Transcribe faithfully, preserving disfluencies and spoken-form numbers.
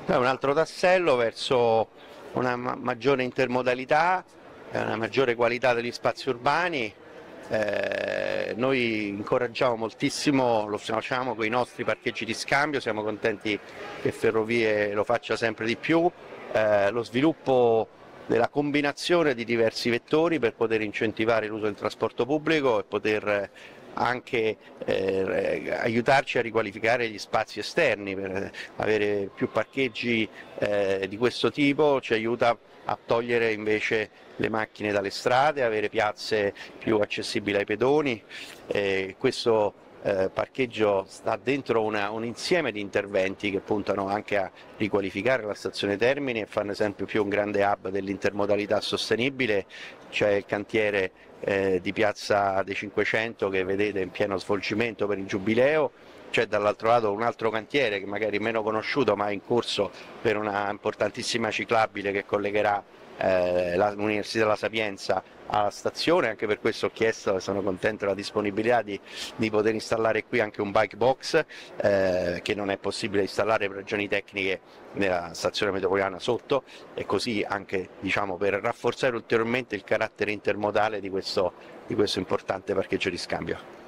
È un altro tassello verso una ma maggiore intermodalità, una maggiore qualità degli spazi urbani. Eh, noi incoraggiamo moltissimo, lo facciamo con i nostri parcheggi di scambio, siamo contenti che Ferrovie lo faccia sempre di più, eh, lo sviluppo della combinazione di diversi vettori per poter incentivare l'uso del trasporto pubblico e poter anche eh, aiutarci a riqualificare gli spazi esterni. Per avere più parcheggi eh, di questo tipo ci aiuta a togliere invece le macchine dalle strade, avere piazze più accessibili ai pedoni. Eh, questo eh, parcheggio sta dentro una, un insieme di interventi che puntano anche a riqualificare la stazione Termini e farne sempre più un grande hub dell'intermodalità sostenibile. C'è il cantiere eh, di Piazza dei Cinquecento che vedete in pieno svolgimento per il Giubileo. C'è dall'altro lato un altro cantiere che magari è meno conosciuto ma è in corso per una importantissima ciclabile che collegherà eh, l'Università La Sapienza alla stazione. Anche per questo ho chiesto e sono contento della disponibilità di, di poter installare qui anche un bike box eh, che non è possibile installare per ragioni tecniche nella stazione metropolitana sotto, e così anche diciamo, per rafforzare ulteriormente il carattere intermodale di questo, di questo importante parcheggio di scambio.